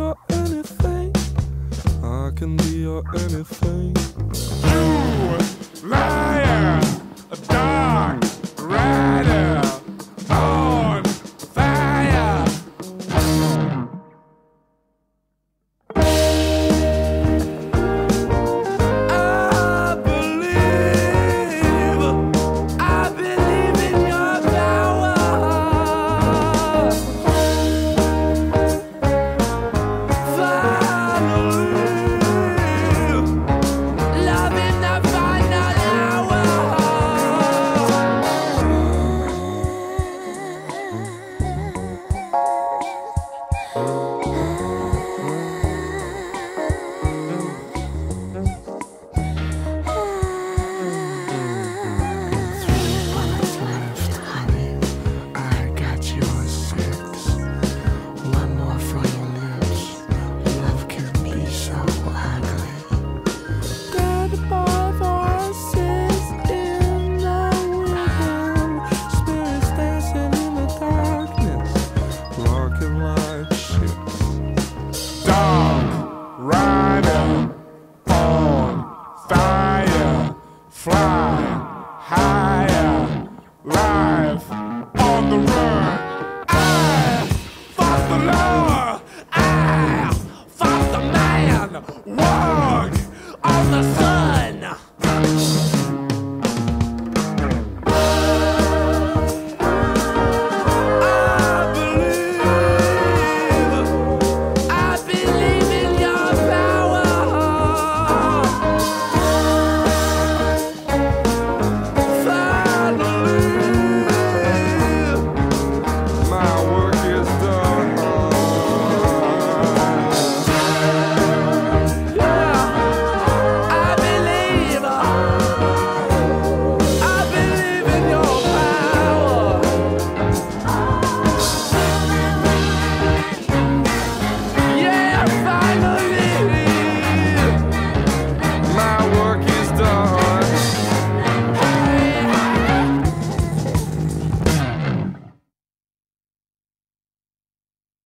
your anything. I can be your anything. You liar, a dark rider on fire. I believe in your power. Love in the final hour. Bullets left, honey. I got your 6. One more for your lips. Love can be so ugly. Dead boy voices in the rhythm. Spirits dancing in the darkness, rocking like shit. Dog rider on fire, fly higher, life on the run. I fought the law, I fought the man. Whoa.